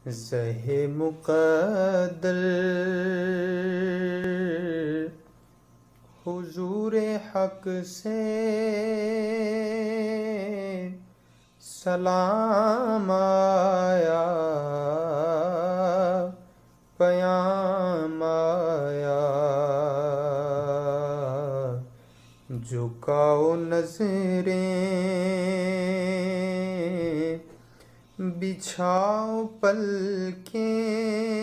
زہ مقدر حضور حق سے سلام آیا، پیام آیا، جھکاؤ نظریں، بچھاؤ پلکیں،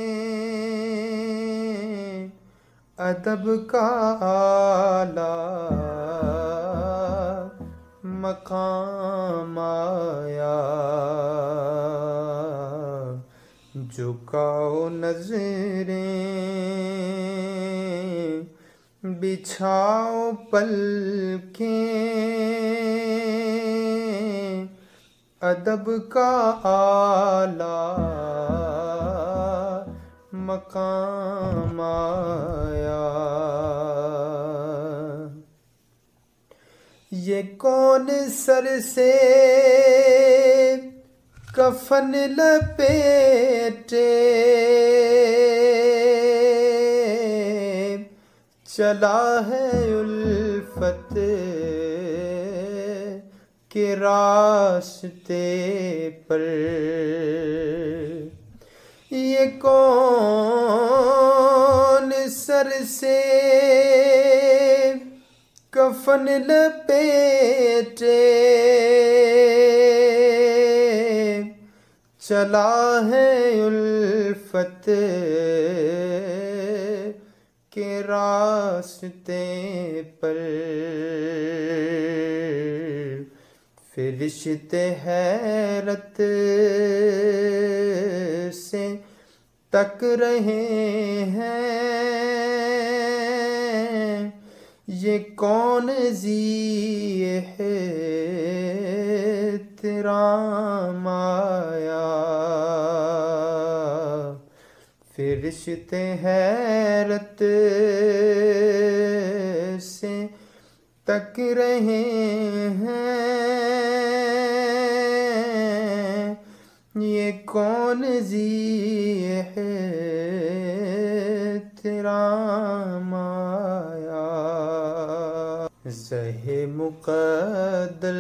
ادب کا اعلیٰ مقام آیا، جھکاؤ نظریں، بچھاؤ پلکیں، ادب کا اعلیٰ مقام آیا۔ یہ کون سر سے کفن لپیٹے چلا ہے الفت کے راستے پر؟ یہ کون سر سے کفن لپیٹے چلا ہے الفت کے راستے پر؟ فرشتے حیرت سے تک رہے ہیں، یہ کون ذی احترام آیا؟ فرشتے حیرت سے تک رہے ہیں، یہ کون ذی احترام آیا؟ زہ مقدر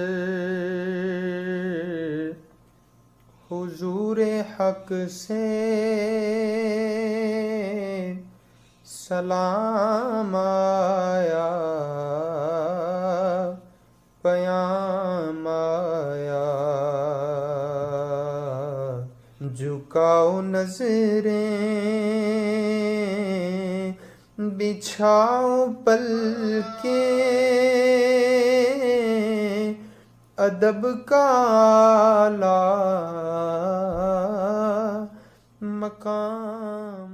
حضور حق سے سلام آیا، پیام آیا، جھکاؤ نظریں، بچھاؤ پلکیں، ادب کا اعلیٰ مقام